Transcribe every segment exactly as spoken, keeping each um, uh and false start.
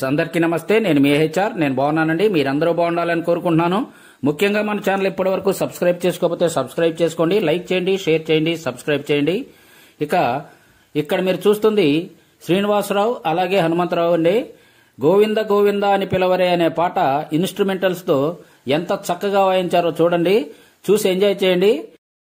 అందరికీ నమస్తే. నేను మీ హెచ్ఆర్. నేను బాగున్నానండి. మీరందరూ బాగుండాలని కోరుకుంటున్నాను. ముఖ్యంగా మన ఛానల్ ఇప్పటి వరకు సబ్స్క్రైబ్ చేసుకోకపోతే సబ్స్క్రైబ్ చేసుకోండి, లైక్ చేయండి, షేర్ చేయండి, సబ్స్క్రైబ్ చేయండి. ఇక ఇక్కడ మీరు చూస్తుంది శ్రీనివాసరావు అలాగే హనుమంతరావు అండి. గోవింద గోవింద అని పిలవరే అనే పాట ఇన్స్ట్రుమెంటల్స్ తో ఎంత చక్కగా వాయించారో చూడండి, చూసి ఎంజాయ్ చేయండి.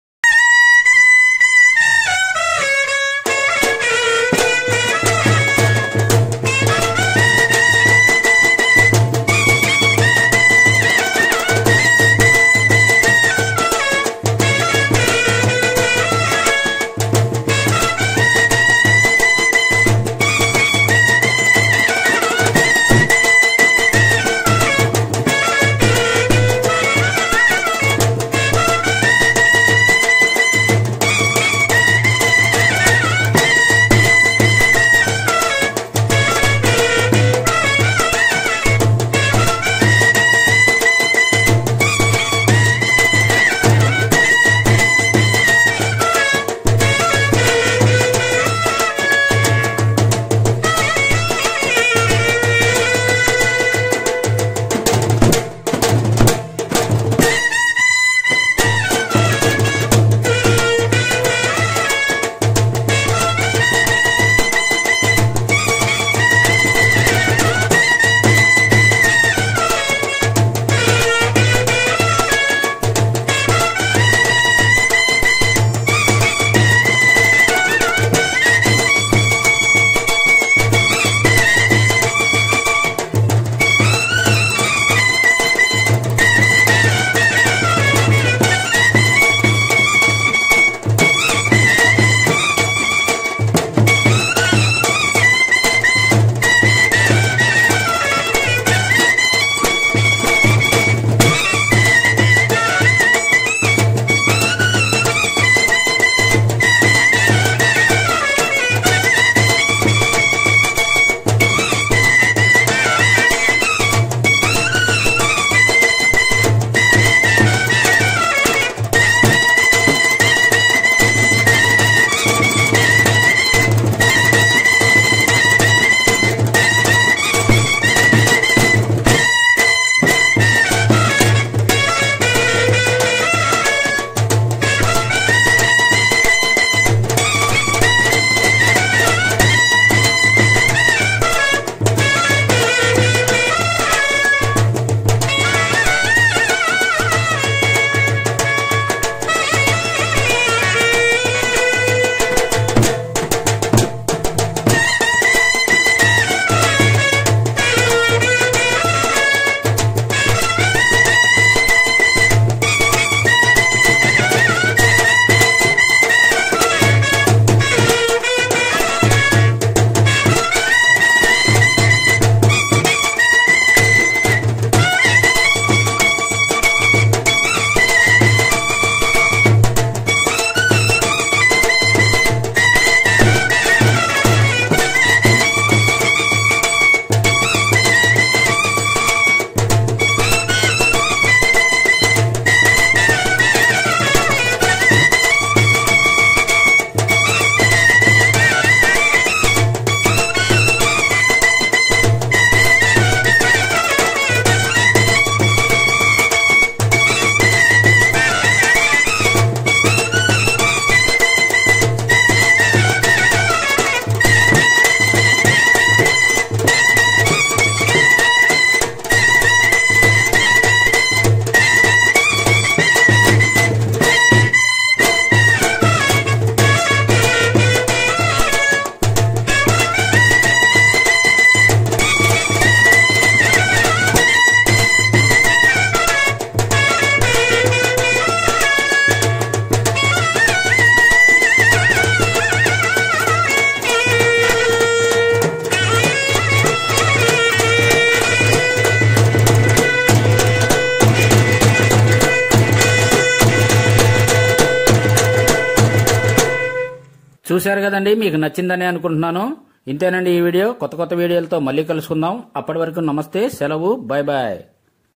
చూశారు కదండి, మీకు నచ్చిందని అనుకుంటున్నాను. ఇంతేనండి ఈ వీడియో. కొత్త కొత్త వీడియోలతో మళ్ళీ కలుసుకుందాం. అప్పటి వరకు నమస్తే, సెలవు, బై బాయ్.